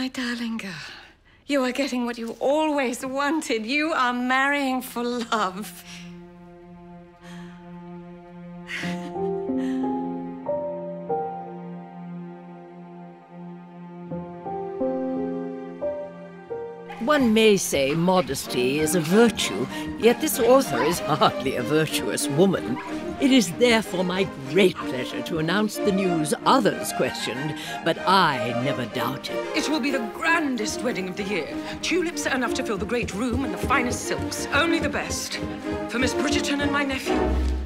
My darling girl, you are getting what you always wanted. You are marrying for love. One may say modesty is a virtue, yet this author is hardly a virtuous woman. It is therefore my great pleasure to announce the news others questioned, but I never doubted. It will be the grandest wedding of the year. Tulips are enough to fill the great room and the finest silks. Only the best. For Miss Bridgerton and my nephew.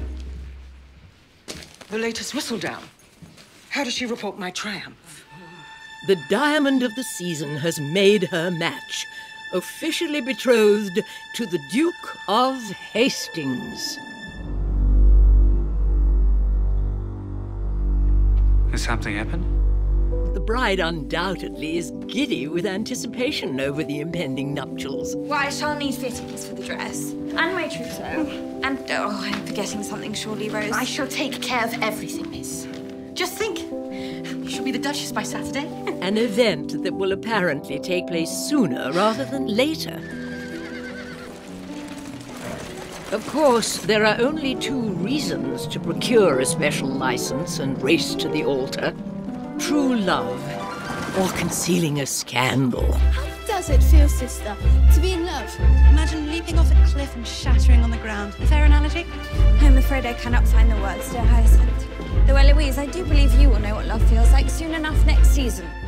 The latest Whistledown. How does she report my triumph? The diamond of the season has made her match. Officially betrothed to the Duke of Hastings. Has something happened? The bride undoubtedly is giddy with anticipation over the impending nuptials. Well, I shall need fittings for the dress. And my trousseau. And, oh, I'm forgetting something surely, Rose. I shall take care of everything, miss. Just think, you shall be the Duchess by Saturday. An event that will apparently take place sooner rather than later. Of course, there are only two reasons to procure a special license and race to the altar. True love, or concealing a scandal. How does it feel, sister, to be in love? Imagine leaping off a cliff and shattering on the ground. A fair analogy? I'm afraid I cannot find the words, dear Hyacinth. Though, Eloise, I do believe you will know what love feels like soon enough next season.